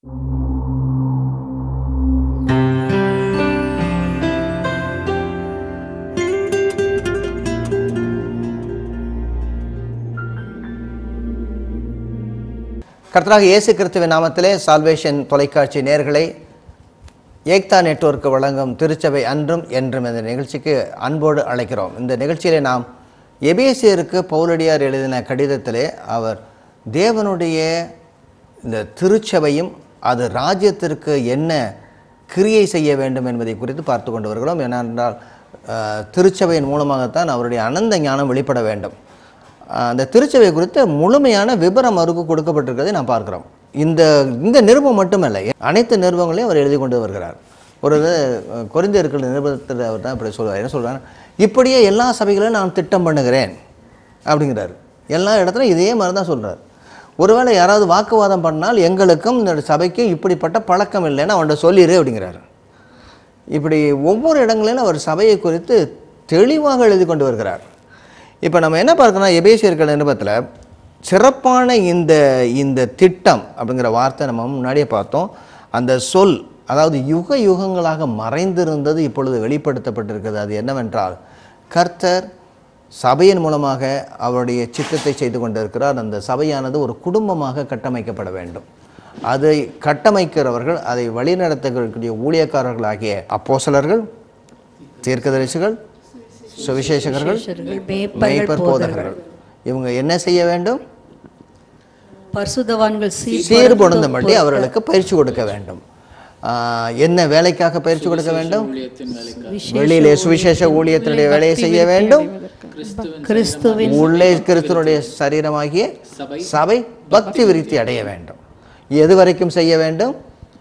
கர்த்தராகிய இயேசு கிறிஸ்துவின் நாமத்திலே சால்வேஷன் தொலைக்காட்சி நேயர்களை ஏக்தா நெட்வொர்க் வழங்கும் திருச்சபை அன்றும் என்றும் இந்த நிகழ்ச்சிக்கு அன்போடு அழைக்கிறோம். இந்த நிகழ்ச்சியிலே நாம் எபேசியருக்கு பவுலடியார் எழுதின கடிதத்திலே அவர் தேவனுடைய இந்த திருச்சபையும் அது ராஜ்யத்திற்கு என்ன கிரியை செய்ய வேண்டும் என்பதை குறித்து பார்த்து கொண்டு வருகிறோம். ஏனென்றால் திருச்சபையின் மூலமாகத்தான் அவருடைய அனந்த ஞானம் வெளிப்பட வேண்டும். அந்த திருச்சபை குறித்த முழுமையான விபரம் அவருக்கு கொடுக்கப்பட்டிருக்கிறதை நாம் பார்க்கிறோம். இந்த நிருபம் மட்டுமல்ல, அனைத்து நிருபங்களையும் அவர் எழுதி கொண்டு வருகிறார். ஒரு கொரிந்தியர்கள் நிருபத்தில் அவர் தான் இப்படி சொல்வார். என்ன சொல்கிறார்? இப்படியே எல்லா சபைகளையும் நான் திட்டம் பண்ணுகிறேன் அப்படிங்கிறார். எல்லா இடத்துலையும் இதே மாதிரி தான் சொல்கிறார். ஒருவேளை யாராவது வாக்குவாதம் பண்ணால் எங்களுக்கும் இந்த சபைக்கும் இப்படிப்பட்ட பழக்கம் இல்லைன்னு அவன்கிட்ட சொல்லிடு அப்படிங்கிறார். இப்படி ஒவ்வொரு இடங்களிலும் அவர் சபையை குறித்து தெளிவாக எழுதி கொண்டு வருகிறார். இப்போ நம்ம என்ன பார்க்கணும், எபேசியர்கள் நிருபத்தில் சிறப்பான இந்த திட்டம் அப்படிங்கிற வார்த்தை நம்ம முன்னாடியே பார்த்தோம். அந்த சொல் அதாவது யுக யுகங்களாக மறைந்திருந்தது இப்பொழுது வெளிப்படுத்தப்பட்டிருக்கிறது. அது என்னவென்றால் கர்த்தர் சபையின் மூலமாக அவருடைய சித்தத்தை செய்து கொண்டிருக்கிறார். அந்த சபையானது ஒரு குடும்பமாக கட்டமைக்கப்பட வேண்டும். அதை கட்டமைக்கிறவர்கள், அதை வழிநடத்தக்கூடிய ஊழியக்காரர்களாகிய அப்போஸ்தலர்கள், தீர்க்கதரிசிகள், சுவிசேஷகர்கள், மேய்ப்பர், போதகர்கள். இவங்க என்ன செய்ய வேண்டும்? பரிசுத்தவான்கள் சீர்பொருந்தும்படி அவர்களுக்கு பயிற்சி கொடுக்க வேண்டும். என்ன வேலைக்காக பயிற்சி கொடுக்க வேண்டும்? வெளியிலே சுவிசேஷ ஊழியத்தினுடைய வேலையை செய்ய வேண்டும். உள்ளே கிறிஸ்துவனுடைய சரீரமாகிய சபை பக்தி விருத்தி அடைய வேண்டும். எது வரைக்கும் செய்ய வேண்டும்?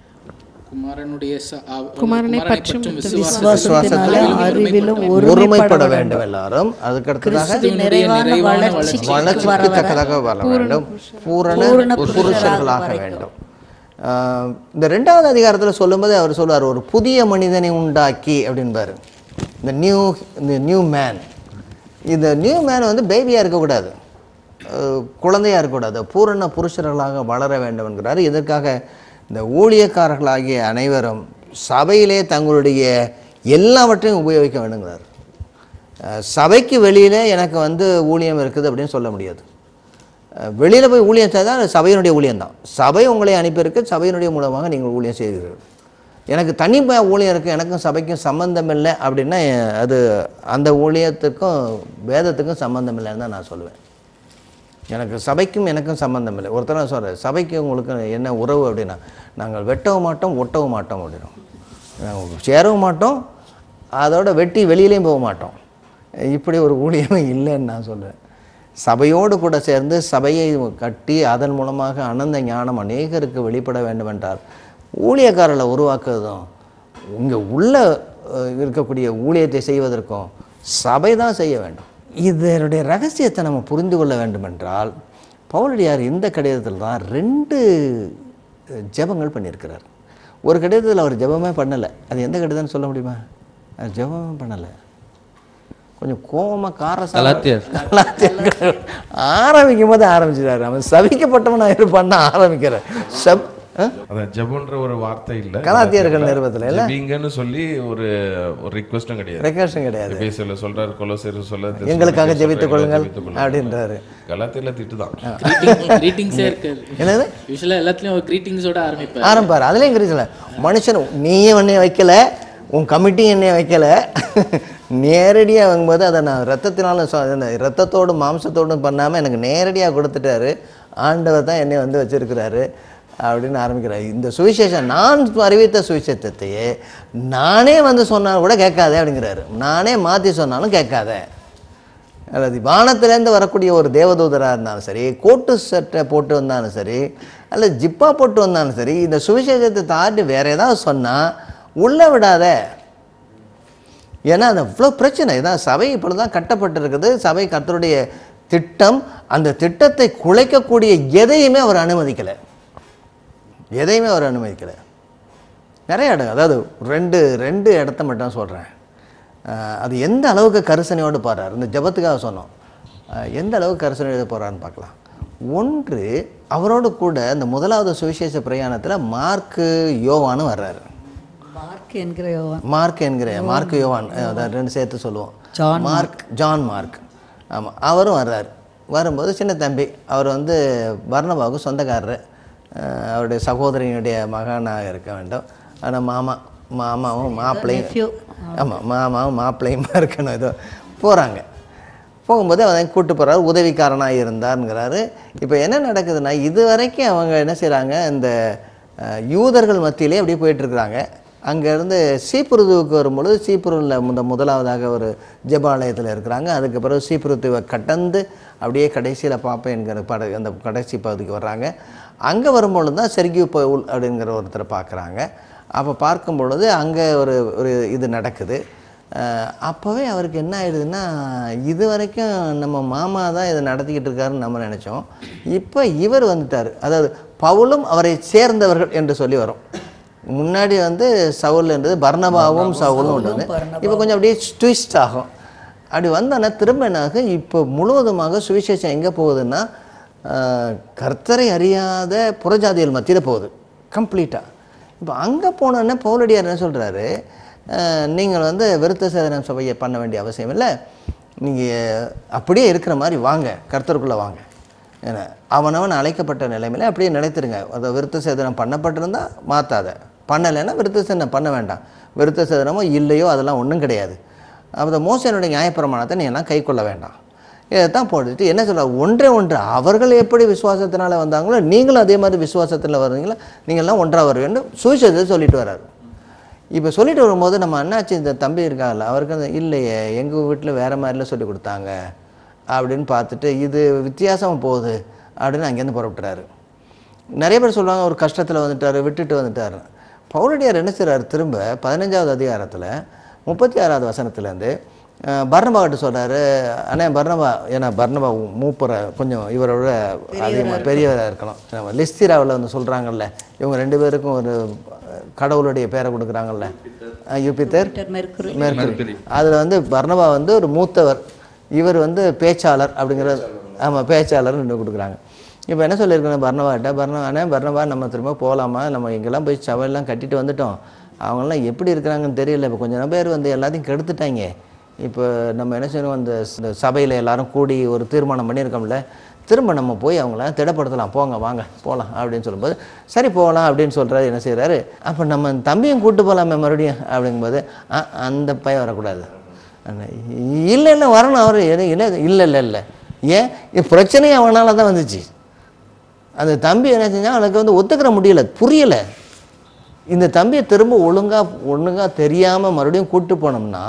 ஒருமைப்பட வேண்டும் எல்லாரும். அதுக்கடுத்ததாக வளர்ச்சிக்கு தக்கதாக வர வேண்டும். பூரண புருஷர்களாக வேண்டும். இந்த 2வது அதிகாரத்தில் சொல்லும்போது அவர் சொல்வார், ஒரு புதிய மனிதனை உண்டாக்கி அப்படின்பார். இந்த நியூ மேன். இந்த நியூ மேன் வந்து பேபியாக இருக்கக்கூடாது, குழந்தையாக இருக்கக்கூடாது, பூரண புருஷர்களாக வளர வேண்டும் என்கிறார். இதற்காக இந்த ஊழியக்காரர்களாகிய அனைவரும் சபையிலே தங்களுடைய எல்லாவற்றையும் உபயோகிக்க வேண்டுங்கிறார். சபைக்கு வெளியில் எனக்கு வந்து ஊழியம் இருக்குது அப்படின்னு சொல்ல முடியாது. வெளியில் போய் ஊழியம் செய்தால் சபையினுடைய ஊழியம்தான். சபை உங்களை அனுப்பியிருக்கு, சபையினுடைய மூலமாக நீங்கள் ஊழியம் செய்கிறீர்கள். எனக்கு தனிப்பட்ட ஊழியம் இருக்குது, எனக்கும் சபைக்கும் சம்பந்தம் இல்லை அப்படின்னா அது அந்த ஊழியத்துக்கும் வேதத்துக்கும் சம்பந்தம் இல்லைன்னு தான் நான் சொல்லுவேன். எனக்கு சபைக்கும் எனக்கும் சம்பந்தம் இல்லை. ஒருத்தர் சொல்கிறேன், சபைக்கு உங்களுக்கு என்ன உறவு அப்படின்னா, நாங்கள் வெட்டவும் மாட்டோம் ஒட்டவும் மாட்டோம் அப்படின்னோம். சேரவும் மாட்டோம், அதோட வெட்டி வெளியிலையும் போக மாட்டோம். இப்படி ஒரு ஊழியமே இல்லைன்னு நான் சொல்லுவேன். சபையோடு கூட சேர்ந்து சபையை கட்டி அதன் மூலமாக அனந்த ஞானம் அநேகருக்கு வெளிப்பட வேண்டும் என்றால் ஊழியக்காரர்களை உருவாக்குறதும் இங்கே உள்ள இருக்கக்கூடிய ஊழியத்தை செய்வதற்கும் சபை தான் செய்ய வேண்டும். இதனுடைய ரகசியத்தை நம்ம புரிந்து கொள்ள வேண்டுமென்றால் பவுலடியார் இந்த கடிதத்தில் தான் 2 ஜெபங்கள் பண்ணியிருக்கிறார். ஒரு கடிதத்தில் அவர் ஜெபமே பண்ணலை. அது எந்த கடிதம்னு சொல்ல முடியுமா? அது ஜெபமே பண்ணலை. கொஞ்சம் கோபமாக ஆரம்பிக்கும் போது ஆரம்பிச்சிட்டாரு. அவன் சபிக்கப்பட்டவனாக இருப்பான்னு ஆரம்பிக்கிறார். ஜெபம்ன்ற ஒரு வார்த்தை இல்ல, கலாத்தியர்கள் நிருபத்துல இல்ல ஜெபிங்கன்னு சொல்லி ஒரு ரிக்வெஸ்டும் கிடையாது. ரெக்வெஸ்டும் கிடையாது. எபேசியர்ல சொல்றாரு, கொலோசியர் சொல்ல எங்களுக்காக ஜெபித்துக் கொள்ளுங்கள் அப்படின்றாரு. கலாத்தியர்ல திட்டுதான். கிரீட்டிங்ஸே இருக்கு. என்னது? யூசுவலா எல்லாத்துலயும் ஒரு கிரீட்டிங்ஸோட ஆரம்பிப்பாரு. அதுலயும் கிரீட்டிங்ஸ்ல மனுஷன் நீயே என்னைய வைக்கல, உன் கமிட்டி என்னைய வைக்கல, நேரடியாக வாங்கும்போது அதை நான் ரத்தத்தோடு மாம்சத்தோடும் பண்ணாமல் எனக்கு நேரடியாக கொடுத்துட்டாரு. ஆண்டவர் தான் என்னை வந்து வச்சிருக்கிறாரு அப்படின்னு ஆரம்பிக்கிறார். இந்த சுவிசேஷம் நான் அறிவித்த சுவிசேஷத்தையே நானே வந்து சொன்னாலும் கூட கேட்காதே அப்படிங்கிறாரு. நானே மாற்றி சொன்னாலும் கேட்காத. அல்லது வானத்திலேருந்து வரக்கூடிய ஒரு தேவதூதராக இருந்தாலும் சரி, கோட்டு சட்டை போட்டு வந்தாலும் சரி, அல்லது ஜிப்பா போட்டு வந்தாலும் சரி, இந்த சுவிசேஷத்தை தாண்டி வேறு ஏதாவது சொன்னால் உள்ளே விடாத. ஏன்னா அது அவ்வளோ பிரச்சனை. இதான் சபை இப்பொழுது தான் கட்டப்பட்டிருக்குது. சபை கர்த்தருடைய திட்டம். அந்த திட்டத்தை குலைக்கக்கூடிய எதையுமே அவர் அனுமதிக்கலை. நிறைய இடம், அதாவது ரெண்டு இடத்த மட்டும் சொல்கிறேன். அது எந்த அளவுக்கு கரிசனையோடு பாடுறார். இந்த ஜபத்துக்காக சொன்னோம். எந்த அளவுக்கு கரிசனையோடு போகிறான்னு பார்க்கலாம். ஒன்று, அவரோடு கூட அந்த முதலாவது சுவிசேஷ பிரயாணத்தில் மார்க்கு யோவானும் வர்றாரு. மார்க் என்கிற யோவான், அதான் ரெண்டு சேர்த்து சொல்லுவோம். John Mark. ஆமாம், அவரும் வர்றார். வரும்போது சின்ன தம்பி, அவர் வந்து பர்னபாவுக்கு சொந்தக்காரர், அவருடைய சகோதரியினுடைய மகனாக இருக்க வேண்டும். ஆனால் மாமாவும் மாப்பிள்ளையும், ஆமாம் மாமாவும் மாப்பிள்ளையுமா இருக்கணும். ஏதோ போகிறாங்க. போகும்போது அவன் கூப்பிட்டு போகிறாரு, உதவிக்காரனாக இருந்தாருங்கிறாரு. இப்போ என்ன நடக்குதுன்னா, இது வரைக்கும் அவங்க என்ன செய்கிறாங்க, இந்த யூதர்கள் மத்தியிலே அப்படியே போயிட்டுருக்குறாங்க. அங்கேருந்து சீப்புருதுவுக்கு வரும்பொழுது சீப்புருவில் முதலாவதாக ஒரு ஜெபாலயத்தில் இருக்கிறாங்க. அதுக்கு பிறகு சீப்புருத்துவை கடந்து அப்படியே கடைசியில் பாப்பேன் என்கிற அந்த கடைசி பகுதிக்கு வர்றாங்க. அங்கே வரும்பொழுது தான் செர்கியூ பவுல் அப்படிங்கிற ஒருத்தரை பார்க்குறாங்க. அப்போ பார்க்கும் பொழுது அங்கே ஒரு இது நடக்குது. அப்போவே அவருக்கு என்ன ஆயிடுதுன்னா, இது வரைக்கும் நம்ம மாமா தான் இதை நடத்திக்கிட்டு இருக்காருன்னு நம்ம நினச்சோம். இப்போ இவர் வந்துட்டார். அதாவது பவுலும் அவரை சேர்ந்தவர்கள் என்று சொல்லி வரும். முன்னாடி வந்து சவுல் என்றது பர்னபாவும் சவுலும் உண்டு. இப்போ கொஞ்சம் அப்படியே ட்விஸ்ட் ஆகும். அப்படி வந்தோன்னா திரும்ப என்னாக இப்போ முழுவதுமாக சுவிசேஷம் எங்கே போகுதுன்னா, கர்த்தரை அறியாத புறஜாதிகள் மத்தியில் போகுது கம்ப்ளீட்டாக. இப்போ அங்கே போனோன்னே பவுலடியார் என்ன சொல்கிறாரு, நீங்கள் வந்து விருத்த சேதனம் சபையை பண்ண வேண்டிய அவசியம் இல்லை, நீங்கள் அப்படியே இருக்கிற மாதிரி வாங்க, கர்த்தருக்குள்ளே வாங்க. ஏன்னா அவனவன் அழைக்கப்பட்ட நிலைமையில் அப்படியே நிலைத்திருங்க. அதை விருத்த சேதனம் பண்ணப்பட்டிருந்தால் மாற்றாத, பண்ணலைன்னா விருத்த சேதனம் பண்ண வேண்டாம். விருத்த சேதனமோ இல்லையோ அதெல்லாம் ஒன்றும் கிடையாது. அப்போ மோசனுடைய நியாயப்பிரமாணத்தை நீ எல்லாம் கை கொள்ள வேண்டாம். இதைத்தான் போட்டுட்டு என்ன சொல்கிறார், ஒன்று அவர்கள் எப்படி விசுவாசத்தினால வந்தாங்களோ நீங்களும் அதே மாதிரி விசுவாசத்தில் வருவீங்களா, நீங்கள்லாம் ஒன்றாக வர வேண்டும் சுவிசேஷத்தை சொல்லிட்டு வர்றாரு. இப்போ சொல்லிட்டு வரும்போது நம்ம அண்ணாச்சி இந்த தம்பி இருக்காங்கல்ல, அவருக்கு இல்லையே எங்கள் வீட்டில் வேறு மாதிரிலாம் சொல்லி கொடுத்தாங்க அப்படின்னு பார்த்துட்டு இது வித்தியாசமாக போகுது அப்படின்னு அங்கேருந்து புறப்பட்டுறாரு. நிறைய பேர் சொல்லுவாங்க ஒரு கஷ்டத்தில் வந்துட்டார், விட்டுட்டு வந்துட்டார். பவுலடியார் என்ன செய்கிறார், திரும்ப 15வது அதிகாரத்தில் 36வது வசனத்துலேருந்து பர்னபாகிட்ட சொல்கிறாரு, அண்ணே பர்னபா, ஏன்னா பர்னபா மூப்பரை கொஞ்சம் இவரோட அதிகமாக பெரியவராக இருக்கணும். நம்ம லிஸ்திராவில் வந்து சொல்கிறாங்கல்ல, இவங்க ரெண்டு பேருக்கும் ஒரு கடவுளுடைய பேரை கொடுக்குறாங்கல்ல, யூபித்தர் மெர்க்குரி. அதில் வந்து பர்னபா வந்து ஒரு மூத்தவர், இவர் வந்து பேச்சாளர் அப்படிங்கிறது. ஆமாம், பேச்சாளர்னு இன்னும் கொடுக்குறாங்க. இப்போ என்ன சொல்லியிருக்கணும் பர்னபாட்ட, பர்னபா நம்ம திரும்ப போகலாமா, நம்ம இங்கெல்லாம் போய் சபையெல்லாம் கட்டிட்டு வந்துட்டோம், அவங்களாம் எப்படி இருக்கிறாங்கன்னு தெரியல, இப்போ கொஞ்சம் பேர் வந்து எல்லாத்தையும் கெடுத்துட்டாங்க, இப்போ நம்ம என்ன செய்யணும், அந்த சபையில் எல்லாரும் கூடி ஒரு தீர்மானம் பண்ணியிருக்கோம்ல, திரும்ப நம்ம போய் அவங்களாம் திடப்படுத்தலாம், போங்க வாங்க போகலாம் அப்படின்னு சொல்லும்போது சரி போகலாம் அப்படின்னு சொல்கிறாரு. என்ன செய்கிறாரு, அப்போ நம்ம தம்பியும் கூப்பிட்டு போகலாமே மறுபடியும் அப்படிங்கும்போது அந்த பையன் வரக்கூடாது, இல்லை வரணும், அவர் இல்லை ஏன் பிரச்சனையும் அவனால தான் வந்துச்சு. அந்த தம்பி என்ன செஞ்சால் அவனுக்கு வந்து ஒத்துக்கிற முடியலை, புரியலை. இந்த தம்பியை திரும்ப ஒழுங்காக தெரியாமல் மறுபடியும் கூப்பிட்டு போனோம்னா,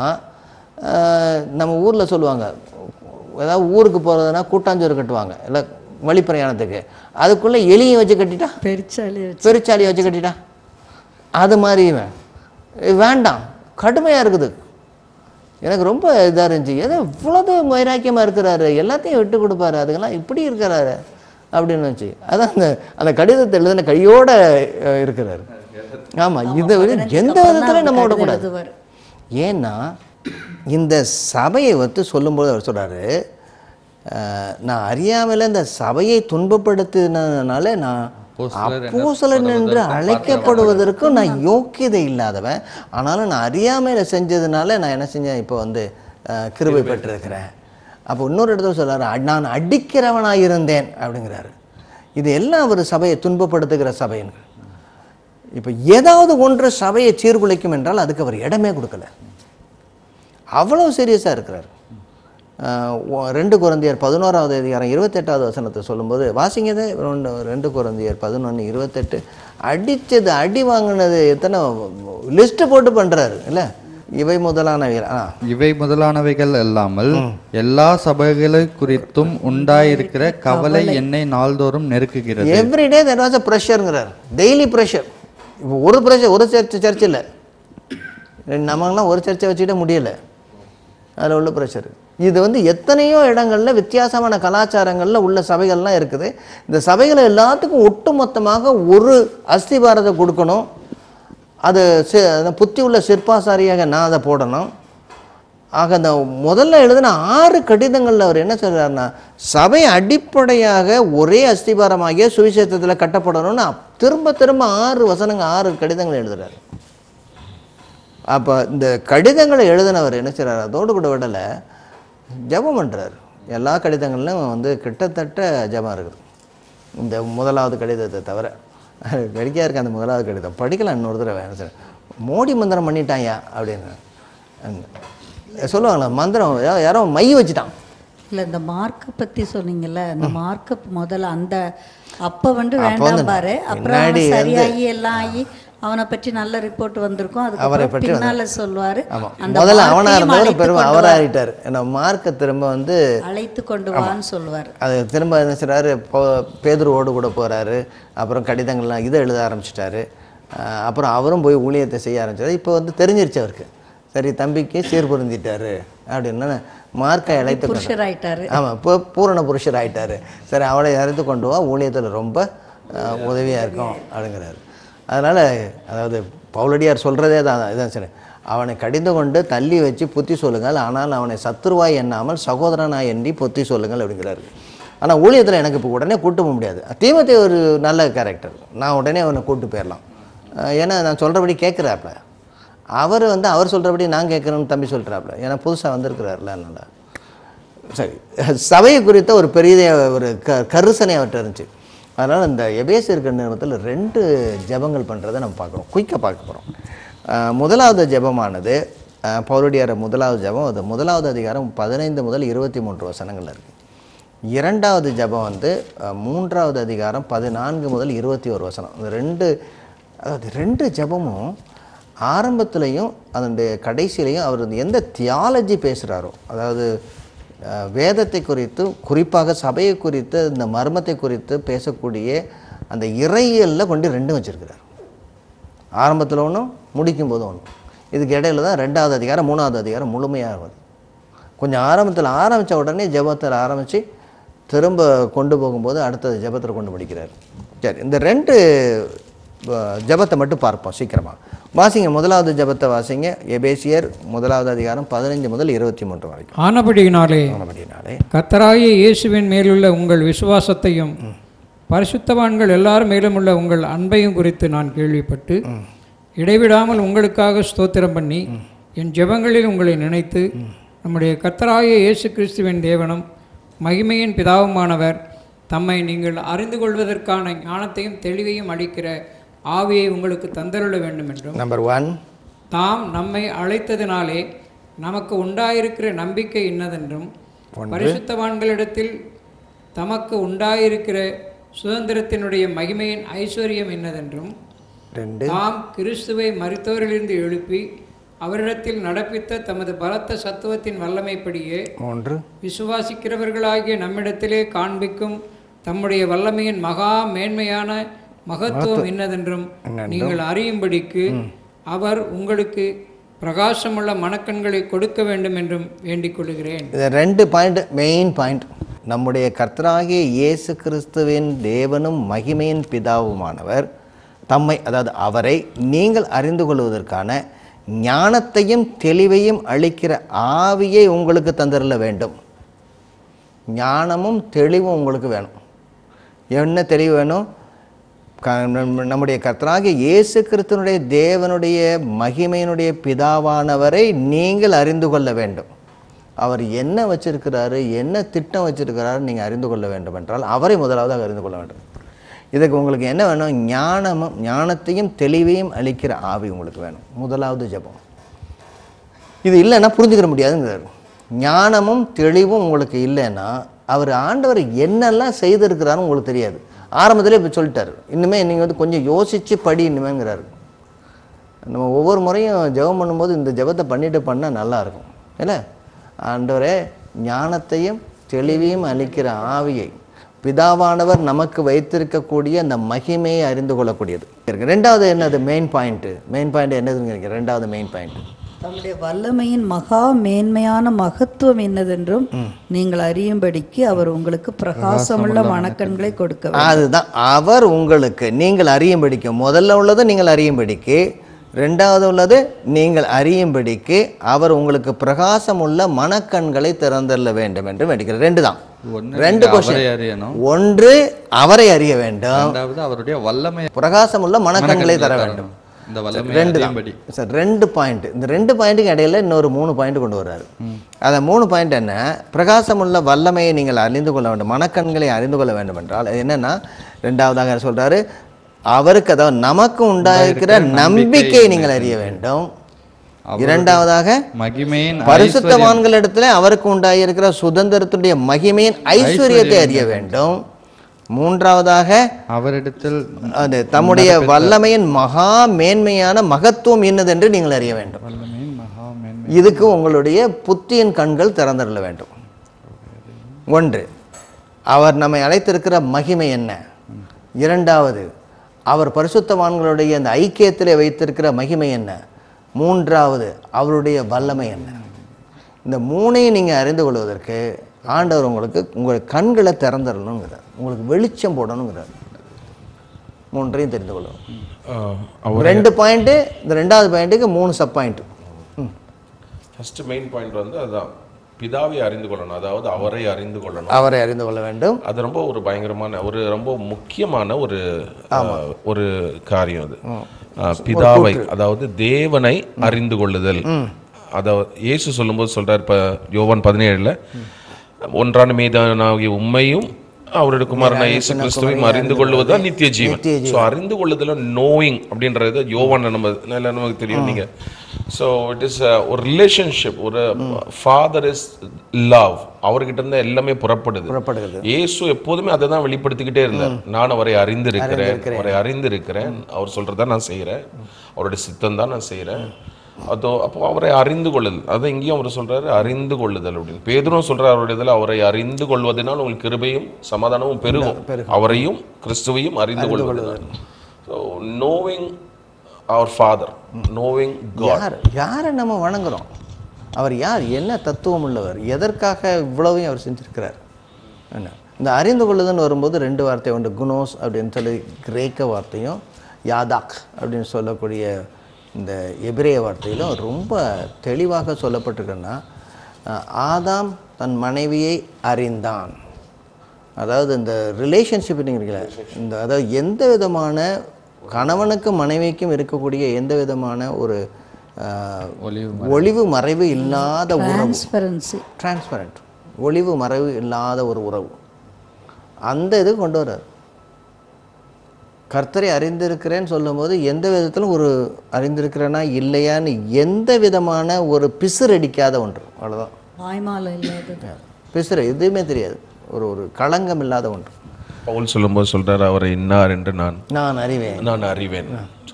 நம்ம ஊரில் சொல்லுவாங்க, ஏதாவது ஊருக்கு போகிறதுனா கூட்டாஞ்சோறு கட்டுவாங்க இல்லை வழி பிரயாணத்துக்கு, அதுக்குள்ளே எலியை வச்சு கட்டிட்டா, பெருச்சாலியை வச்சு கட்டிட்டா, அது மாதிரி வேண்டாம், கடுமையாக இருக்குது. எனக்கு ரொம்ப இதாக இருந்துச்சு, ஏதோ இவ்வளவு வைராக்கியமாக இருக்கிறாரு, எல்லாத்தையும் விட்டு கொடுப்பாரு, அதுக்கெல்லாம் இப்படி இருக்கிறாரு அப்படின்னு வச்சு. அதான் அந்த கடிதத்தை எழுதின கையோடு இருக்கிறாரு. ஆமாம், இதை எந்த விதத்தில் நம்ம விடக்கூடாது. ஏன்னா இந்த சபையை வந்து சொல்லும்போது அவர் சொல்கிறாரு, நான் அறியாமல் இந்த சபையை துன்பப்படுத்தினால நான் அப்போஸ்தலன் என்று அழைக்கப்படுவதற்கும் நான் யோக்கியதை இல்லாதவன், ஆனாலும் நான் அறியாமையில் செஞ்சதுனால நான் என்ன செஞ்சேன், இப்போ வந்து கிருபை பெற்றிருக்கிறேன். அப்போ இன்னொரு இடத்துல சொல்கிறார், நான் அடிக்கிறவனாக இருந்தேன் அப்படிங்கிறாரு. இது எல்லாம் ஒரு சபையை துன்பப்படுத்துகிற சபைன்னு. இப்போ ஏதாவது ஒன்று சபையை சீர்குலைக்கும் என்றால் அதுக்கு அவர் இடமே கொடுக்கல, அவ்வளோ சீரியஸாக இருக்கிறார். 2 கொரிந்தியர் 11வது அதிகாரம் 28வது வசனத்தை சொல்லும்போது வாசிங்கதே, 2 கொரிந்தியர் 11:28, அடித்தது அடி வாங்கினது எத்தனை லிஸ்ட்டு போட்டு பண்ணுறாரு இல்லை. இவை முதலானவைகள் அல்லாமல் எல்லா சபைகளை குறித்தும் உண்டாயிருக்கிற கவலை என்னை நாள்தோறும் நெருக்குகிறது. எவ்ரிடே தேர் வாஸ் a ப்ரெஷருங்கிறார், டெய்லி ப்ரெஷர். இப்போ ஒரு ப்ரெஷர், ஒரு சர்ச் இல்லை, நமக்கெல்லாம் ஒரு சர்ச்சை வச்சுக்கிட்ட முடியலை, அதில் உள்ள ப்ரெஷர். இது வந்து எத்தனையோ இடங்களில் வித்தியாசமான கலாச்சாரங்களில் உள்ள சபைகள்லாம் இருக்குது. இந்த சபைகளை எல்லாத்துக்கும் ஒட்டுமொத்தமாக ஒரு அஸ்திபாரத்தை கொடுக்கணும், அது புத்தி உள்ள சிற்பாசாரியாக நான் அதை போடணும், ஆக அந்த முதல்ல எழுதின 6 கடிதங்களில் அவர் என்ன சொல்கிறாருன்னா, சபை அடிப்படையாக ஒரே அஸ்திபாரமாகிய சுவிசேஷத்தில் கட்டப்படணும்னு திரும்ப திரும்ப 6 கடிதங்கள் எழுதுகிறார். அப்போ இந்த கடிதங்களை எழுதினவர் என்ன செய்கிறார், அதோடு கூட விடலை, ஜெபம் பண்ணுறார். எல்லா கடிதங்கள்லையும் கிட்டத்தட்ட ஜெபம் இருக்குது. இந்த முதலாவது கடிதத்தை தவிர வெடிக்கையாக இருக்குது. அந்த முதலாவது கடிதம் படிக்கலாம் இன்னொரு தடவை. மோடி மந்திரம் பண்ணிட்டாயா அப்படின்னு சொல்லுவாங்களா, மந்திரம் யாரோ மை வச்சுட்டான். இல்லை, இந்த மார்க்கை பற்றி சொன்னீங்கல்ல, இந்த மார்க்கை முதல்ல அந்த அப்போ வேண்டாம் பாரு, அப்புறம் சரியாகி எல்லாம் ஆகி அவனை பற்றி நல்ல ரிப்போர்ட் வந்திருக்கும், அவரை பற்றி பின்னால சொல்லுவார். முதல்ல அவனாக இருந்தவர் பெரும் அவராகிட்டார். ஏன்னா மார்க்கை திரும்ப அழைத்து கொண்டு வான்னு சொல்லுவார். அது திரும்ப என்ன செய்கிறாரு, பேதுருவோடு கூட போகிறாரு. அப்புறம் கடிதங்கள்லாம் இதை எழுத ஆரம்பிச்சிட்டாரு. அப்புறம் அவரும் போய் ஊழியத்தை செய்ய ஆரம்பிச்சார். இப்போ தெரிஞ்சிருச்சு அவருக்கு, சரி தம்பிக்கு சீர்பொருந்திட்டாரு அப்படின்னு மார்க்கை அழைத்து புருஷராயிட்டாரு. ஆமாம், இப்போ பூரண புருஷர் ஆகிட்டாரு. சரி அவளை அழைத்து கொண்டு வா, ஊழியத்தில் ரொம்ப உதவியாக இருக்கும் அப்படிங்கிறாரு. அதனால் அதாவது பவுலடியார் சொல்கிறதே தான் இதான். சரி, அவனை கடிந்து கொண்டு தள்ளி வச்சு புத்தி சொல்லுங்கள், ஆனால் அவனை சத்துருவாய் எண்ணாமல் சகோதரனாய் எண்ணி புத்தி சொல்லுங்கள் அப்படிங்கிறாரு. ஆனால் ஊழியத்தில் எனக்கு இப்போ உடனே கூட்டு போக முடியாது. தீமோத்தேயு ஒரு நல்ல கேரக்டர், நான் உடனே அவனை கூட்டு போயிடலாம். ஏன்னா நான் சொல்கிறபடி கேட்குறாப்புல. அவர் அவர் சொல்கிறபடி நான் கேட்குறேன்னு தம்பி சொல்கிறாப்புல, ஏன்னா புதுசாக வந்திருக்கிறாருல. அதனால் சரி, சபையை குறித்த ஒரு பெரிய ஒரு கருசனை அவர்கிட்ட இருந்துச்சு. அதனால் இந்த எபேசியர் நிறுவனத்தில் 2 ஜெபங்கள் பண்ணுறதை நம்ம பார்க்குறோம், குயிக்காக பார்க்க போகிறோம். முதலாவது ஜெபமானது பவுலடியார் முதலாவது ஜெபம், அது 1வது அதிகாரம் 15 முதல் 23 வசனங்கள் இருக்குது. 2வது ஜெபம் 3வது அதிகாரம் 14 முதல் 21 வசனம். இந்த 2 ஜெபமும் ஆரம்பத்துலேயும் அதனுடைய கடைசியிலையும் அவர் எந்த தியாலஜி பேசுகிறாரோ, அதாவது வேதத்தை குறித்து, குறிப்பாக சபையை குறித்து, இந்த மர்மத்தை குறித்து பேசக்கூடிய அந்த இறையியலில் கொண்டு 2 வச்சுருக்கிறார். ஆரம்பத்தில் ஒன்றும், முடிக்கும் போது ஒன்றும். இதுக்கு இடையில தான் 2வது அதிகாரம் 3வது அதிகாரம் முழுமையாக வருது. கொஞ்சம் ஆரம்பத்தில் ஆரம்பித்த உடனே ஜெபத்தில் ஆரம்பித்து திரும்ப கொண்டு போகும்போது அடுத்தது ஜெபத்தில் கொண்டு முடிக்கிறார். சரி, இந்த 2 ஜெபத்தை மட்டும் பார்ப்போம் சீக்கிரமாக. வாசிங்க, முதலாவது ஜெபத்தை வாசிங்க. எபேசியர் 1வது அதிகாரம் 15 முதல் 23 வரைக்கும். ஆனபடியினாலே கர்த்தராகிய இயேசுவின் மேலுள்ள உங்கள் விசுவாசத்தையும் பரிசுத்தவான்கள் எல்லாரும் மேலும் உள்ள உங்கள் அன்பையும் குறித்து நான் கேள்விப்பட்டு இடைவிடாமல் உங்களுக்காக ஸ்தோத்திரம் பண்ணி என் ஜெபங்களில் உங்களை நினைத்து நம்முடைய கர்த்தராகிய இயேசு கிறிஸ்துவின் தேவனும் மகிமையின் பிதாவுமானவர் தம்மை நீங்கள் அறிந்து கொள்வதற்கான ஞானத்தையும் தெளிவையும் அளிக்கிற ஆவியை உங்களுக்கு தந்தருள வேண்டும் என்றும், நம்பர் 1, தாம் நம்மை அழைத்ததினாலே நமக்கு உண்டாயிருக்கிற நம்பிக்கை இன்னதென்றும், பரிசுத்தவான்களிடத்தில் தமக்கு உண்டாயிருக்கிற சுதந்திரத்தினுடைய மகிமையின் ஐஸ்வர்யம் என்னதென்றும், தாம் கிறிஸ்துவை மரித்தோரிலிருந்து எழுப்பி அவரிடத்தில் நடப்பித்த தமது பலத்த சத்துவத்தின் வல்லமைப்படியே விசுவாசிக்கிறவர்களாகிய நம்மிடத்திலே காண்பிக்கும் தம்முடைய வல்லமையின் மகா மேன்மையான மகத்துவம் என்னதென்றும் நீங்கள் அறியும்படிக்கு அவர் உங்களுக்கு பிரகாசமுள்ள மனக்கண்களை கொடுக்க வேண்டும் என்றும் வேண்டிக் கொள்கிறேன். இது 2 பாயிண்ட், மெயின் பாயிண்ட். நம்முடைய கர்த்தராகிய இயேசு கிறிஸ்துவின் தேவனும் மகிமையின் பிதாவுமானவர் தம்மை, அதாவது அவரை நீங்கள் அறிந்து கொள்வதற்கான ஞானத்தையும் தெளிவையும் அளிக்கிற ஆவியை உங்களுக்கு தந்தருள வேண்டும். ஞானமும் தெளிவும் உங்களுக்கு வேணும். என்ன தெளிவு வேணும்? நம்முடைய கர்த்தராகிய இயேசு கிறிஸ்துவினுடைய தேவனுடைய மகிமையினுடைய பிதாவானவரை நீங்கள் அறிந்து கொள்ள வேண்டும். அவர் என்ன வச்சிருக்கிறாரு, என்ன திட்டம் வச்சிருக்கிறாரு நீங்கள் அறிந்து கொள்ள வேண்டும் என்றால் அவரை முதலாவதாக அறிந்து கொள்ள வேண்டும். இதுக்கு உங்களுக்கு என்ன வேணும்? ஞானத்தையும் தெளிவையும் அளிக்கிற ஆவி உங்களுக்கு வேணும். முதலாவது ஜெபம். இது இல்லைன்னா புரிஞ்சுக்கிற முடியாதுங்கிறாரு. ஞானமும் தெளிவும் உங்களுக்கு இல்லைன்னா அவர் ஆண்டவர் என்னெல்லாம் செய்திருக்கிறாருன்னு உங்களுக்கு தெரியாது. ஆரம்பத்திலே இப்போ சொல்லிட்டார், இன்னுமே நீங்கள் கொஞ்சம் யோசித்து படி இன்னுமேங்கிறாரு. நம்ம ஒவ்வொரு முறையும் ஜெபம் பண்ணும்போது இந்த ஜெபத்தை பண்ணிட்டு பண்ணால் நல்லாயிருக்கும் இல்லை? ஆண்டவரே, ஞானத்தையும் தெளிவையும் அளிக்கிற ஆவியை, பிதாவானவர் நமக்கு வைத்திருக்கக்கூடிய அந்த மகிமையை அறிந்து கொள்ளக்கூடியது. 2வது என்னது மெயின் பாயிண்ட் என்னதுன்னு 2வது மெயின் பாயிண்ட், தம்முடைய வல்லமையின் மகா மேன்மையான மகத்துவம் என்னதென்றும் நீங்கள் அறியும்படிக்கு அவர் உங்களுக்கு பிரகாசமுள்ள மனக்கண்களை கொடுக்க. அதுதான் அவர் உங்களுக்கு, நீங்கள் அறியும்படிக்கு, முதல்ல உள்ளதை நீங்கள் அறியும்படிக்கு ரெண்டாவது உள்ளது நீங்கள் அறியும்படிக்கு அவர் உங்களுக்கு பிரகாசம் உள்ள மனக்கண்களை திறந்தள்ள வேண்டும் என்று வேண்டிக்கிறார். ரெண்டு தான், ரெண்டு கொஸ்டின். ஒன்று அவரை அறிய வேண்டும், அவருடைய வல்லமை பிரகாசம் உள்ள மனக்கண்களை தர வேண்டும். ரெண்டு தான் சார், 2 பாயிண்ட். இந்த 2 பாயிண்ட்டுக்கு இடையில இன்னொரு 3 பாயிண்ட் கொண்டு வர்றாரு. அந்த 3 பாயிண்ட் என்ன? பிரகாசம் உள்ள வல்லமையை நீங்கள் அறிந்து கொள்ள வேண்டும், மனக்கண்களை அறிந்து கொள்ள வேண்டும் என்றால் என்னன்னா, ரெண்டாவதாக சொல்றாரு அவருக்கு, அதாவது நமக்கு உண்டாயிருக்கிற நம்பிக்கையை நீங்கள் அறிய வேண்டும். இரண்டாவதாக மகிமையின் பரிசுத்தவான்களிடத்துல அவருக்கு உண்டாயிருக்கிற சுதந்திரத்துடைய மகிமையின் ஐஸ்வர்யத்தை அறிய வேண்டும். மூன்றாவதாக அவரிடத்தில் அது தம்முடைய வல்லமையின் மகா மேன்மையான மகத்துவம் என்னதென்று நீங்கள் அறிய வேண்டும். இதுக்கு உங்களுடைய புத்தியின் கண்கள் திறந்துள்ள வேண்டும். ஒன்று, அவர் நம்மை அழைத்திருக்கிற மகிமை என்ன? இரண்டாவது, அவர் பரிசுத்தவான்களுடைய அந்த ஐக்கியத்திலே வைத்திருக்கிற மகிமை என்ன? மூன்றாவது, அவருடைய வல்லமை என்ன? இந்த மூணையும் நீங்கள் அறிந்து கொள்வதற்கு ஆண்டவர் உங்களுக்கு உங்கள் கண்களை திறந்துடணுங்கிறார், உங்களுக்கு வெளிச்சம் போடணுங்கிறார். மூன்றையும் தெரிந்து கொள்ளணும். 2 பாயிண்ட்டு, இந்த 2வது பாயிண்ட்டுக்கு 3 sub point. First main point வந்து அதான், பிதாவை அறிந்து கொள்ளணும், அதாவது அவரை அறிந்து கொள்ளணும், அவரை அறிந்து கொள்ள வேண்டும். அது ரொம்ப ஒரு பயங்கரமான ஒரு ரொம்ப முக்கியமான ஒரு காரியம் அது. பிதாவை, அதாவது தேவனை அறிந்து கொள்ளுதல். அதாவது இயேசு சொல்லும்போது சொல்றார், இப்ப யோவான் 17 ஒன்றான மீதானாகிய உண்மையும் அவருடைய குமாரனா இயேசு கிறிஸ்துவையும் அறிந்து கொள்வதுதான் நித்திய ஜீவன். ஸோ அறிந்து கொள்ளுதல நோயிங் அப்படின்றது யோவான் நமக்கு தெரியும். நீங்க ஸோ இட் இஸ் ஒரு ரிலேஷன்ஷிப், ஒரு ஃபாதர் இஸ் லவ், அவர்கிட்ட இருந்து எல்லாமே புறப்படுது. இயேசு எப்போதுமே அதை தான் வெளிப்படுத்திக்கிட்டே இருந்தார். நான் அவரை அறிந்திருக்கிறேன், அவர் சொல்றதா நான் செய்யறேன், அவருடைய சித்தம் தான் நான் செய்யறேன். அப்போ அவரை அறிந்து கொள்ளுதல், அதை இங்கேயும் அவர் சொல்றாரு, அறிந்து கொள்ளுதல் அப்படின்னு. பேதுரும் சொல்றாரு அவருடைய இதில், அவரை அறிந்து கொள்வதனால் உங்களுக்கு கிருபையும் சமாதானமும் பெருகும், அவரையும் கிறிஸ்துவையும் அறிந்து கொள்வது. ஸோ நோவிங் அவர் ஃபாதர், நோவிங் காட். யாரை நம்ம வணங்குறோம், அவர் யார், என்ன தத்துவம் உள்ளவர், எதற்காக இவ்வளவையும் அவர் செஞ்சிருக்கிறார் என்ன? இந்த அறிந்து கொள்ளுதல்னு வரும்போது 2 வார்த்தை உண்டு. குனோஸ் அப்படின்னு சொல்லி கிரேக்க வார்த்தையும், யாதாக் அப்படின்னு சொல்லக்கூடிய இந்த எபிரேய வார்த்தையிலும் ரொம்ப தெளிவாக சொல்லப்பட்டிருக்குன்னா, ஆதாம் தன் மனைவியை அறிந்தான். அதாவது இந்த ரிலேஷன்ஷிப் இருக்குல்ல, இந்த அதாவது எந்த விதமான கணவனுக்கும் மனைவிக்கும் இருக்கக்கூடிய எந்த விதமான ஒரு ஒளிவு மறைவு இல்லாத உறவு, டிரான்ஸ்பரண்ட், ஒளிவு மறைவு இல்லாத ஒரு உறவு, அந்த இது கொண்டு வர்றார். கர்த்தரை அறிந்திருக்கிறேன்னு சொல்லும்போது எந்த விதத்திலும் ஒரு அறிந்திருக்கிறேன்னா இல்லையான்னு எந்த விதமான ஒரு பிசுறு அடிக்காத ஒன்று, அவ்வளோதான். பிசுறு எதுவுமே தெரியாது, ஒரு களங்கம் இல்லாத ஒன்று. பவுல் சொல்லும்போது சொல்றாரு, அவரை இன்னார் என்று நான் அறிவேன்.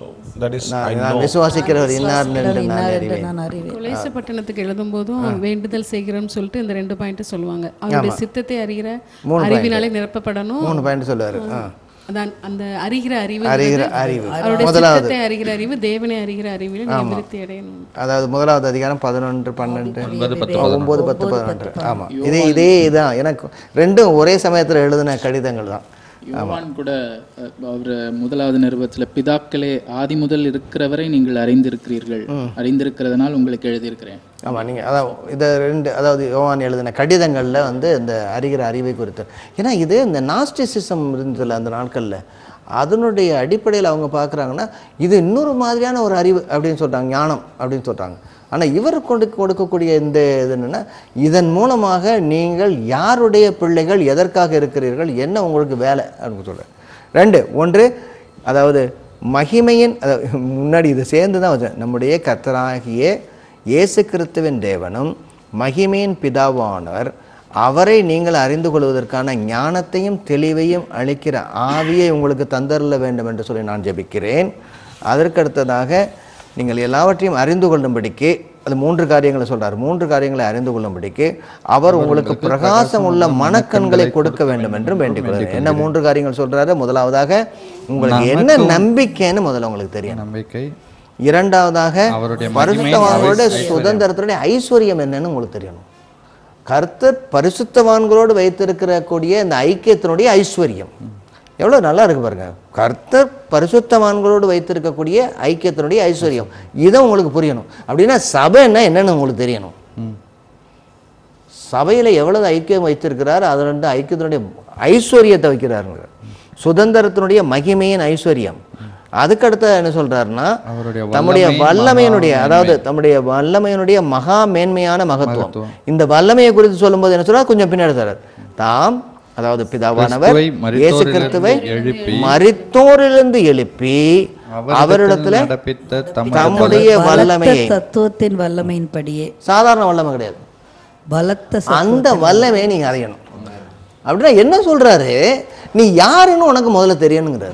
நான் விசுவாசிக்கிறவர் இன்னார் என்று நான் அறிவேன். கொலைச பட்டணத்துக்கு எழுதும் போதும் வேண்டுதல் செய்கிறோம்னு சொல்லிட்டு இந்த 2 பாயிண்ட் சொல்லுவாங்க. அவருடைய சித்தத்தை அறிகிற அறிவினாலே நிரப்பப்படணும். 3 பாயிண்ட் சொல்லுவாரு. அதான் அந்த அறிகிற அறிவு, அவருடைய சித்தத்தை அறிகிற அறிவு, தேவனை அறிகிற அறிவில நீங்க விருத்தி அடையணும். அதாவது 1வது அதிகாரம் 11, 12, 9, 10, 11. ஆமா, இதே இதான். எனக்கு 2ம் ஒரே சமயத்தில் எழுதின கடிதங்கள் தான். யோவான் கூட அவர் 1வது நிருபத்துல, பிதாக்களே ஆதி முதல் இருக்கிறவரை நீங்கள் அறிந்திருக்கிறீர்கள், அறிந்திருக்கிறதுனால் உங்களுக்கு எழுதியிருக்கிறேன். ஆமாம், நீங்கள் அதான் இதை 2, அதாவது யோவான் எழுதின கடிதங்களில் வந்து இந்த அறிகிற அறிவை குறித்து. ஏன்னா இது இந்த நாஸ்டிசிசம் இருந்ததில்ல அந்த நாட்களில், அதனுடைய அடிப்படையில் அவங்க பார்க்குறாங்கன்னா இது இன்னொரு மாதிரியான ஒரு அறிவு அப்படின்னு சொல்கிறாங்க, ஞானம் அப்படின்னு சொல்கிறாங்க. ஆனால் இவர் கொடுக்கக்கூடிய இந்த இது என்னென்னா, இதன் மூலமாக நீங்கள் யாருடைய பிள்ளைகள், எதற்காக இருக்கிறீர்கள், என்ன உங்களுக்கு வேலை அப்படின்னு சொல்கிறேன். 2, 1 அதாவது மகிமையின், அதாவது முன்னாடி இதை சேர்ந்து தான் வச்சேன், நம்முடைய கர்த்தராகிய இயேசு கிறிஸ்துவின் தேவனும் மகிமையின் பிதாவானவர் அவரை நீங்கள் அறிந்து கொள்வதற்கான ஞானத்தையும் தெளிவையும் அளிக்கிற ஆவியை உங்களுக்கு தந்தருள வேண்டும் என்று சொல்லி நான் ஜெபிக்கிறேன். அதற்கடுத்ததாக நீங்கள் எல்லாவற்றையும் அறிந்து கொள்ளும்படிக்கு, அது 3 காரியங்களை சொல்றார், 3 காரியங்களை அறிந்து கொள்ளும்படிக்கு அவர் உங்களுக்கு பிரகாசம் உள்ள மனக்கண்களை கொடுக்க வேண்டும் என்று வேண்டிக் கொள்கிறேன். என்ன 3 காரியங்கள் சொல்றாரு? முதலாவதாக உங்களுக்கு என்ன நம்பிக்கைன்னு முதல்ல உங்களுக்கு தெரியும், நம்பிக்கை. இரண்டாவதாக பரிசுத்தவான்களுடைய சுதந்திரத்துடைய ஐஸ்வர்யம் என்னன்னு உங்களுக்கு தெரியணும். கர்த்தர் பரிசுத்தவான்களோடு வைத்திருக்கிற கூடிய இந்த ஐக்கியத்தினுடைய ஐஸ்வர்யம் எவ்வளோ நல்லா இருக்கு பாருங்க. கர்த்தர் பரிசுத்தவான்களோடு வைத்திருக்கக்கூடிய ஐக்கியத்தினுடைய ஐஸ்வர்யம், இதை உங்களுக்கு புரியணும். அப்படின்னா சபைன்னா என்னன்னு உங்களுக்கு தெரியணும். சபையில் எவ்வளவு ஐக்கியம் வைத்திருக்கிறார், அதனுடைய ஐக்கியத்தினுடைய ஐஸ்வர்யத்தை வைக்கிறாருங்க. சுதந்திரத்தினுடைய மகிமையின் ஐஸ்வர்யம். அதுக்கடுத்த என்ன சொல்றாருன்னா, தம்முடைய வல்லமையினுடைய, அதாவது தம்முடைய வல்லமையினுடைய மகா மேன்மையான மகத்துவம். இந்த வல்லமையை குறித்து சொல்லும்போது என்ன சொல்றாரு, கொஞ்சம் பின்னாடி சொல்றார். தாம், அதாவது பிதாவானவர் இயேசு கிறிஸ்துவை மரித்தோரிலிருந்து எழுப்பி அவரிடத்துல தம்முடைய வல்லமையை, தத்துவத்தின் வல்லமையின்படியே, சாதாரண வல்லமை கிடையாது, பலத்த அந்த வல்லமையை நீங்க அறியணும். அப்படின்னா என்ன சொல்றாரு, நீ யாருன்னு உனக்கு முதல்ல தெரியணுங்கிறாரு.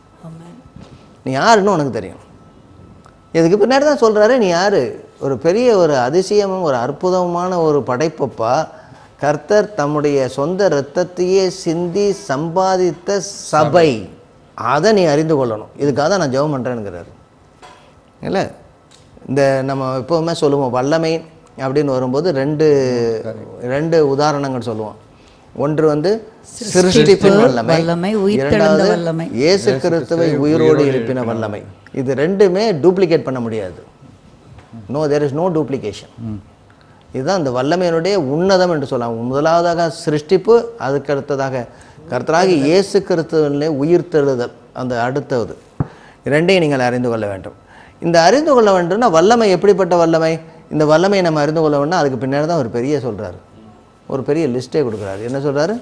நீ யாருன்னு உனக்கு தெரியும். இதுக்கு பின்னாடி தான் சொல்றாரு, நீ யாரு, ஒரு பெரிய ஒரு அதிசயமும் ஒரு அற்புதமான ஒரு படைப்பப்பா. கர்த்தர் தம்முடைய சொந்த இரத்தத்தையே சிந்தி சம்பாதித்த சபை, அதை நீ அறிந்து கொள்ளணும். இதுக்காக தான் நான் ஜெபம் பண்ணுறேன்னுங்கிறாரு. இல்லை, இந்த நம்ம எப்போவுமே சொல்லுவோம் வல்லமை அப்படின்னு வரும்போது ரெண்டு உதாரணங்கள் சொல்லுவோம். ஒன்று வந்து சிருஷ்டிப்பின் வல்லமை, இரண்டாவது இயேசு கிறிஸ்துவை உயிரோடு எழுப்பின வல்லமை. இது ரெண்டுமே டூப்ளிகேட் பண்ண முடியாது. No, there is no duplication. இதுதான் இந்த வல்லமையினுடைய உன்னதம் என்று சொல்லலாம். முதலாவதாக சிருஷ்டிப்பு, அதுக்கு அடுத்ததாக கர்த்தராக இயேசு கிறிஸ்துவிலே உயிர்த்தெழுதல், அந்த அடுத்தது. இரண்டையும் நீங்கள் அறிந்து கொள்ள வேண்டும். இந்த அறிந்து கொள்ள வேண்டும்னா வல்லமை எப்படிப்பட்ட வல்லமை, இந்த வல்லமையை நம்ம அறிந்து கொள்ள வேண்டும்னா அதுக்கு பின்னாடி தான் ஒரு பெரிய சொல்றாரு, ஒரு பெரிய லிஸ்டே கொடுக்குறாரு. என்ன சொல்றாரு,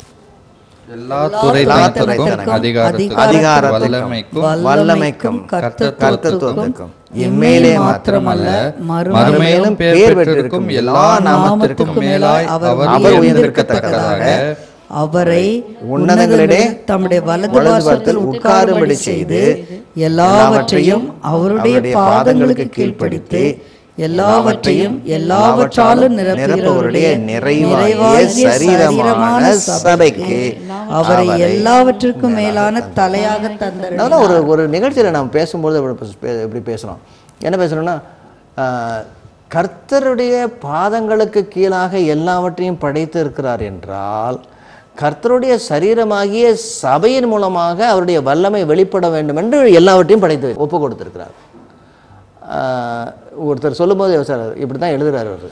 எல்லா துறைத்தனத்துக்கும் அதிகாரத்துக்கும் வல்லமைக்கும் கர்த்தத்துவத்துக்கும் இம்மையிலே மாத்திரமல்ல மறுமையிலும் பேர் பெற்றிருக்கும் எல்லா நாமத்திற்கும் மேலாய் அவர் உயர்ந்திருக்கத்தக்கதாக அவரை உன்னதங்களிலே தம்முடைய வலது பாசத்தில் உட்காரும்படி செய்து எல்லாவற்றையும் அவருடைய பாதங்களுக்கு கீழ்ப்படுத்தி எல்லாவற்றையும் எல்லாவற்றாலும் நிரப்புவருடைய நிறைவாகிய சரீரமான சபைக்கு அவரை எல்லாவற்றிற்கும் மேலான தலையாக தந்தார். ஒரு நிகழ்ச்சியில் நாம் பேசும்போது எப்படி பேசணும், என்ன பேசணும்னா, கர்த்தருடைய பாதங்களுக்கு கீழாக எல்லாவற்றையும் படைத்து இருக்கிறார் என்றால், கர்த்தருடைய சரீரமாகிய சபையின் மூலமாக அவருடைய வல்லமை வெளிப்பட வேண்டும் என்று எல்லாவற்றையும் படைத்து ஒப்பு கொடுத்திருக்கிறார். ஒருத்தர் சொல்லும்போது சார் இப்படி தான் எழுதுகிறார் அவர்,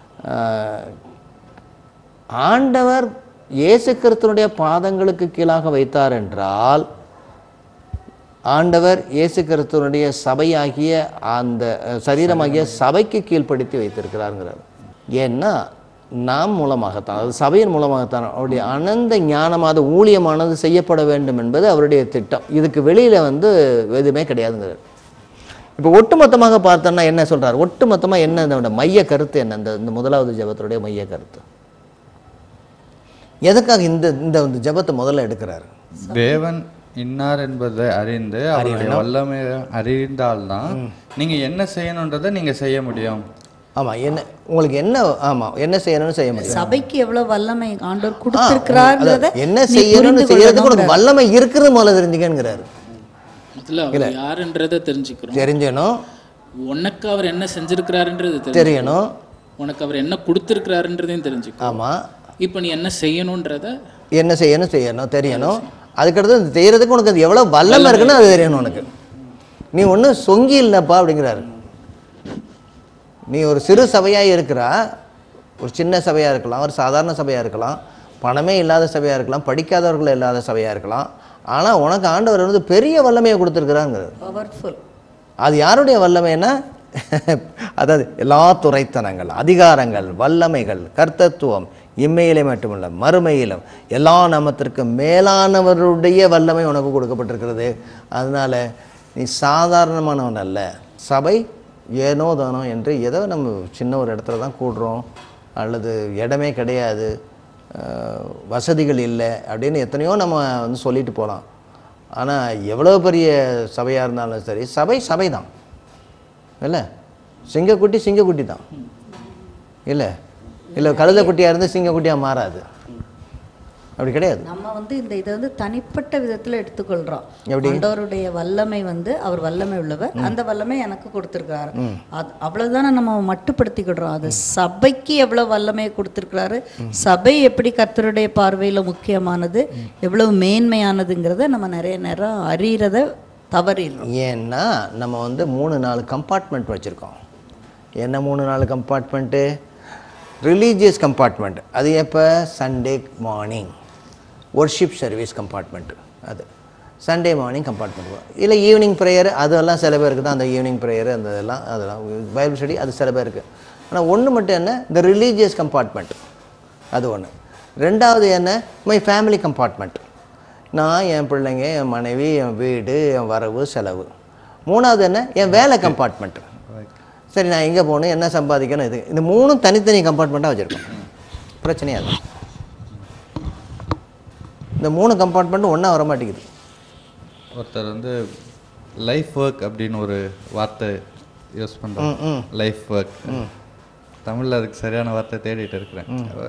ஆண்டவர் இயேசு கிறிஸ்துவினுடைய பாதங்களுக்கு கீழாக வைத்தார் என்றால், ஆண்டவர் இயேசு கிறிஸ்துவினுடைய சபையாகிய அந்த சரீரமாகிய சபைக்கு கீழ்ப்படுத்தி வைத்திருக்கிறாருங்கிறார். ஏன்னா நாம் மூலமாகத்தான், அது சபையின் மூலமாகத்தான் அவருடைய அனந்த ஞானமானது ஊழியமானது செய்யப்பட வேண்டும் என்பது அவருடைய திட்டம். இதுக்கு வெளியில் எதுவுமே கிடையாதுங்கிறார். இப்போ ஒட்டுமொத்தமாக பார்த்தோம்னா என்ன சொல்றார், ஒட்டுமொத்தமாக என்ன இந்த மைய கருத்து என்ன, இந்த முதலாவது ஜெபத்துடைய மைய கருத்து எதுக்காக இந்த ஜெபத்தை முதல்ல எடுக்கிறார்? தேவன் இன்னார் என்பதை அறிந்து அவருடைய வல்லமை அறிந்தால்தான் நீங்க என்ன செய்யணுன்றதை நீங்க செய்ய முடியும். ஆமா, என்ன உங்களுக்கு என்ன, ஆமா என்ன செய்யணும்னு செய்ய முடியும். சபைக்கு எவ்வளவு வல்லமை ஆண்டவர் கொடுத்திருக்கிறார்ன்றத என்ன செய்யணும்னு செய்யறதுக்கு ஒரு வல்லமை இருக்கிறது முதல்ல தெரிஞ்சுக்கங்கிறாரு. யாருன்றதை தெரிஞ்சணும், உனக்கு அவர் என்ன செஞ்சிருக்கிறாருன்றது தெரியணும், உனக்கு அவர் என்ன கொடுத்திருக்கிறாருன்றதையும் தெரிஞ்சுக்கணும். ஆமா, இப்போ நீ என்ன செய்யணும்ன்றத என்ன செய்யணும் தெரியணும். அதுக்கடுத்து செய்யறதுக்கு உனக்கு அது எவ்வளவு வல்லமை இருக்குன்னு அது தெரியணும் உனக்கு. நீ ஒன்றும் சொங்கி இல்லைப்பா அப்படிங்கிறாரு. நீ ஒரு சிறு சபையாக இருக்கிறா, ஒரு சின்ன சபையாக இருக்கலாம், ஒரு சாதாரண சபையாக இருக்கலாம், பணமே இல்லாத சபையாக இருக்கலாம், படிக்காதவர்கள் இல்லாத சபையாக இருக்கலாம். ஆனால் உனக்கு ஆண்டவர் பெரிய வல்லமையை கொடுத்துருக்குறாங்கிறது. அது யாருடைய வல்லமைன்னா, அதாவது எல்லா துறைத்தனங்கள், அதிகாரங்கள், வல்லமைகள், கர்த்தத்துவம் இம்மையிலே மட்டுமல்ல மறுமையிலும் எல்லா நாமத்திற்கும் மேலானவருடைய வல்லமை உனக்கு கொடுக்கப்பட்டிருக்கிறது. அதனால் நீ சாதாரணமானவன் அல்ல. சபை ஏனோ தானோ என்று ஏதோ நம்ம சின்ன ஒரு இடத்துல தான் கூடுறோம், அல்லது இடமே கிடையாது, வசதிகள் இல்லை அப்படின்னு எத்தனையோ நம்ம சொல்லிட்டு போகலாம். ஆனால் எவ்வளோ பெரிய சபையாக இருந்தாலும் சரி, சபை தான் இல்லை. சிங்கக்குட்டி தான் இல்லை, கழுதைக்குட்டியாக இருந்து சிங்கக்குட்டியாக மாறாது. அப்படி கிடையாது. நம்ம வந்து இதை வந்து தனிப்பட்ட விதத்தில் எடுத்துக்கொள்கிறோம். எப்படி? ஆண்டவருடைய வல்லமை வந்து அவர் வல்லமை உள்ளவர், அந்த வல்லமை எனக்கு கொடுத்துருக்காரு, அது அவ்வளோதானே நம்ம மட்டுப்படுத்திக்கிடுறோம். அது சபைக்கு எவ்வளோ வல்லமையை கொடுத்துருக்கிறாரு, சபை எப்படி கர்த்தருடைய பார்வையில் முக்கியமானது, எவ்வளவு மேன்மையானதுங்கிறத நம்ம நிறைய நேரம் அறிகிறத தவறில்லை. ஏன்னா நம்ம வந்து 3-4 கம்பார்ட்மெண்ட் வச்சுருக்கோம். என்ன 3-4 கம்பார்ட்மெண்ட்டு? ரிலீஜியஸ் கம்பார்ட்மெண்ட், அது எப்போ? Sunday morning worship service compartment, அது சண்டே மார்னிங் கம்பார்ட்மெண்ட். இல்லை ஈவினிங் ப்ரேயர், அதெல்லாம் சில பேருக்கு தான் அந்த ஈவினிங் ப்ரேயர், அந்த அதெல்லாம் பைபிள் ஸ்டடி, அது சில பேருக்கு. ஆனால் ஒன்று மட்டும் என்ன, இந்த ரிலீஜியஸ் கம்பார்ட்மெண்ட், அது ஒன்று. ரெண்டாவது என்ன, மை ஃபேமிலி கம்பார்ட்மெண்ட், நான், என் பிள்ளைங்க, என் மனைவி, என் வீடு, என் வரவு செலவு. மூணாவது என்ன, என் வேலை கம்பார்ட்மெண்ட்டு. சரி, நான் எங்கே போகணும், என்ன சம்பாதிக்கணும், இது இந்த 3 தனித்தனி கம்பார்ட்மெண்ட்டாக வச்சுருக்கோம். பிரச்சனையாக இல்லை. இந்த 3 கம்பார்ட்மெண்ட்டும் ஒன்றா வர மாட்டேங்குது. ஒருத்தர் வந்து லைஃப் ஒர்க் அப்படின்னு ஒரு வார்த்தை யூஸ் பண்ணுறாங்க. லைஃப் ஒர்க், தமிழில் அதுக்கு சரியான வார்த்தை தேடிட்டு இருக்கிறேன்.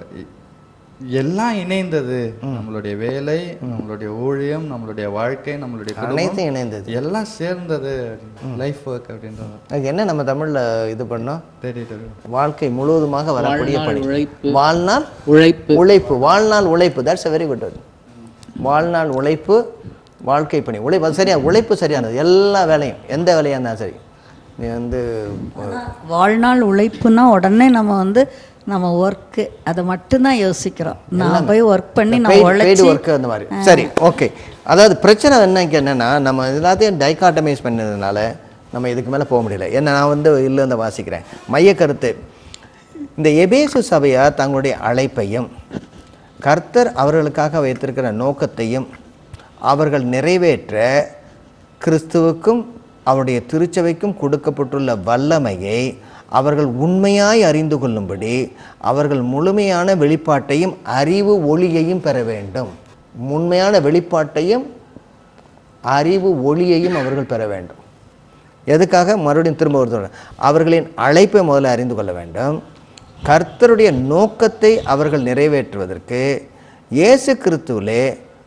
எல்லாம் இணைந்தது, நம்மளுடைய வேலை, நம்மளுடைய ஊழியம், நம்மளுடைய வாழ்க்கை, நம்மளுடைய அனைத்தும் இணைந்தது, எல்லாம் சேர்ந்தது லைஃப் ஒர்க் அப்படின்றது. அதுக்கு என்ன நம்ம தமிழில் இது பண்ணோம்? தேடிட்டு வாழ்க்கை முழுவதுமாக வரக்கூடிய பணி, வாழ்நாள் உழைப்பு. உழைப்பு, வாழ்நாள் உழைப்பு. That's a very good word. வாழ்நாள் உழைப்பு, வாழ்க்கை பணி, உழைப்பு. அது சரியா, உழைப்பு சரியானது. எல்லா வேலையும், எந்த வேலையாக இருந்தாலும் சரி. நீ வந்து வாழ்நாள் உழைப்புனா உடனே நம்ம வந்து நம்ம ஒர்க்கு அதை மட்டும்தான் யோசிக்கிறோம். நான் போய் ஒர்க் பண்ணி நான் உழைச்சி ஒர்க்கு அந்த மாதிரி. சரி, ஓகே. அதாவது பிரச்சனை என்னன்னா, நம்ம எல்லாத்தையும் டைகாட்டமைஸ் பண்ணதுனால நம்ம இதுக்கு மேலே போக முடியல. ஏன்னா நான் வந்து இல்லைன்னு வாசிக்கிறேன். மைய கருத்து, இந்த எபேசு சபையார் தங்களுடைய அழைப்பையும் கர்த்தர் அவர்களுக்காக வைத்திருக்கிற நோக்கத்தையும் அவர்கள் நிறைவேற்ற கிறிஸ்துவுக்கும் அவருடைய திருச்சபைக்கும் கொடுக்கப்பட்டுள்ள வல்லமையை அவர்கள் உண்மையாய் அறிந்து கொள்ளும்படி அவர்கள் முழுமையான வெளிப்பாட்டையும் அறிவு ஒளியையும் பெற வேண்டும். உண்மையான வெளிப்பாட்டையும் அறிவு ஒளியையும் அவர்கள் பெற வேண்டும். எதுக்காக? மறுபடியும் திரும்ப ஒரு அவர்களின் அழைப்பை முதல்ல அறிந்து கொள்ள வேண்டும். கர்த்தருடைய நோக்கத்தை அவர்கள் நிறைவேற்றுவதற்கு இயேசு கிறிஸ்துவிலே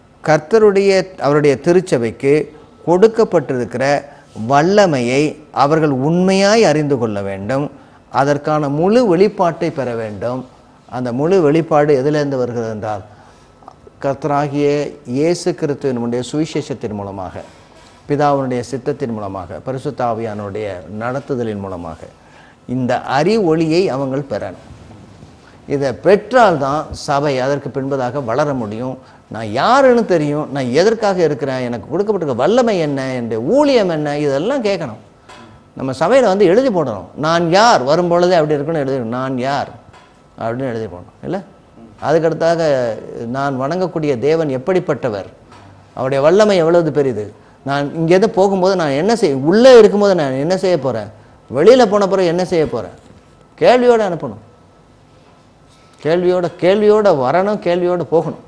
அவருடைய திருச்சபைக்கு கொடுக்கப்பட்டிருக்கிற வல்லமையை அவர்கள் உண்மையாய் அறிந்து கொள்ள வேண்டும். அதற்கான முழு வெளிப்பாட்டை பெற வேண்டும். அந்த முழு வெளிப்பாடு எதிலிருந்து வருகிறது என்றால், கர்த்தராகிய இயேசு கிறிஸ்துவினுடைய சுவிசேஷத்தின் மூலமாக, பிதாவினுடைய சித்தத்தின் மூலமாக, பரிசுத்த ஆவியானுடைய நடத்துதலின் மூலமாக இந்த அறிவொளியை அவங்கள் பெறணும். இதை பெற்றால்தான் சபை அதற்கு பின்பதாக வளர முடியும். நான் யாருன்னு தெரியும், நான் எதற்காக இருக்கிறேன், எனக்கு கொடுக்கப்பட்டிருக்க வல்லமை என்ன, என்னுடைய ஊழியம் என்ன, இதெல்லாம் கேட்கணும். நம்ம சபையில் வந்து எழுதி போடணும். நான் யார், வரும்பொழுதே அப்படி இருக்கணும், எழுதி நான் யார் அப்படின்னு எழுதி போடணும். இல்லை, அதுக்கடுத்தாக நான் வணங்கக்கூடிய தேவன் எப்படிப்பட்டவர், அவருடைய வல்லமை எவ்வளவு பெரியது, நான் இங்கேருந்து போகும்போது நான் என்ன உள்ளே இருக்கும்போது நான் என்ன செய்ய போகிறேன், வெளியில் போன பிறகு என்ன செய்ய போகிறேன், கேள்வியோடு அனுப்பணும். கேள்வியோடு வரணும், கேள்வியோடு போகணும்.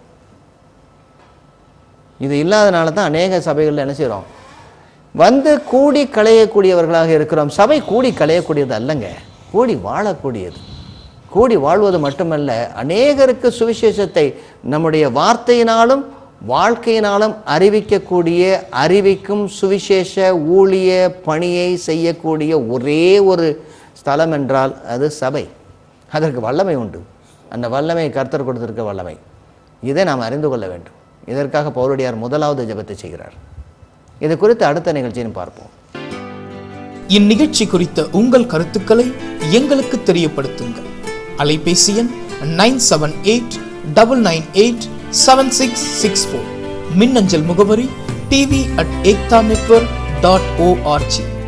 இது இல்லாதனால தான் அநேக சபைகளில் என்ன செய்கிறோம், வந்து கூடி களையக்கூடியவர்களாக இருக்கிறோம். சபை கூடி களையக்கூடியது அல்லங்க, கூடி வாழக்கூடியது. கூடி வாழ்வது மட்டுமல்ல, அநேகருக்கு சுவிசேஷத்தை நம்முடைய வார்த்தையினாலும் வாழ்க்கையினாலும் அறிவிக்கும் சுவிசேஷ ஊழிய பணியை செய்யக்கூடிய ஒரே ஒரு ஸ்தலம் என்றால் அது சபை. அதற்கு வல்லமை உண்டு. அந்த வல்லமை கர்த்தர் கொடுத்திருக்க வல்லமை. இதை நாம் அறிந்து கொள்ள வேண்டும். இதற்காக பவுலடியார் முதலாவது ஜெபத்தை செய்கிறார். இது குறித்து அடுத்த நிகழ்ச்சியில் பார்ப்போம். இந்நிகழ்ச்சி குறித்த உங்கள் கருத்துக்களை எங்களுக்கு தெரியப்படுத்துங்கள். அலைபேசி எண் 9789987664. மின்னஞ்சல் முகவரி tv@ektanetwork.org.